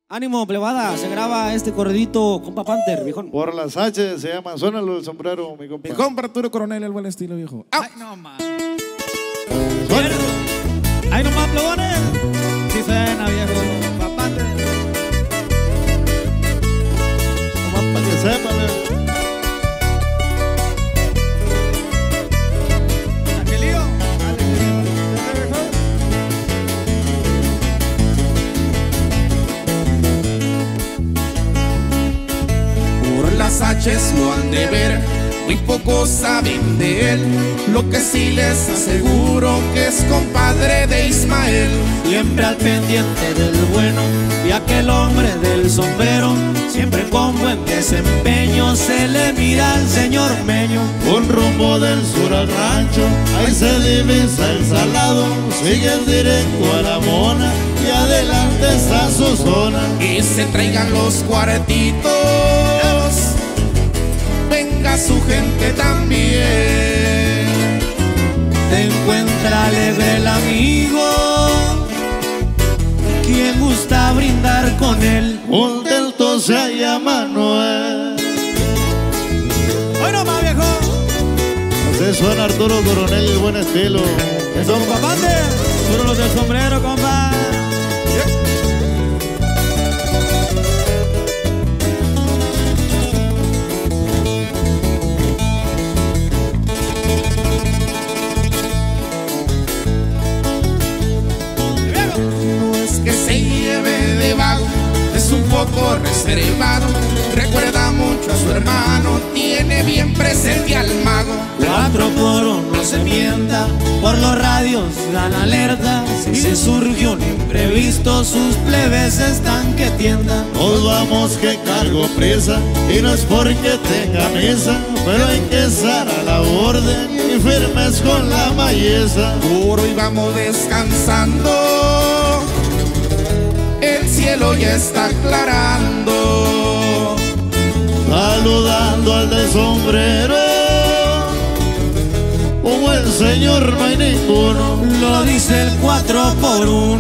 Ánimo, plebada, se graba este corridito, compa Panther, viejón. Por las H se llama, suénalo el sombrero, mi compa. Mi compa Arturo Coronel, el buen estilo, viejo. ¡Au! Ay, no más. Ay, no más, plebones. Sí suena, viejo, compa Panther. Nomás para que sepan, Angelillo. Por las H's lo han de ver, muy pocos saben de él. Lo que sí les aseguro que es compadre de Ismael. Siempre al pendiente del bueno y aquel hombre del sombrero, siempre con buen desempeño se le mira al señor Meño. un rumbo del sur al rancho, ahí se divisa el salado, siguen directo a la mona y adelante está su zona. Y se traigan los cuartitos, venga su gente también. Se encuentra alegre el amigo, quien gusta brindar con él. Un delto se llama Manuel. Hoy no más, viejo. Así suena Arturo Coronel, el buen estilo. Eso, compa Panther. Solo los del sombrero, compa. No es que se lleve de vago, es un poco reservado. Recuerda mucho a su hermano, tiene bien presente al mago. 4 por 1 se mienta, por los radios dan alerta. Si se surge un imprevisto, sus plebes están que tiendan. Nos vamos que cargo prisa y no es porque tenga misa, pero hay que estar a la orden y firmes con la belleza. Por hoy vamos descansando, el cielo ya está aclarando. Saludando al de sombrero, como el señor no hay ninguno. Lo dice el 4 por 1.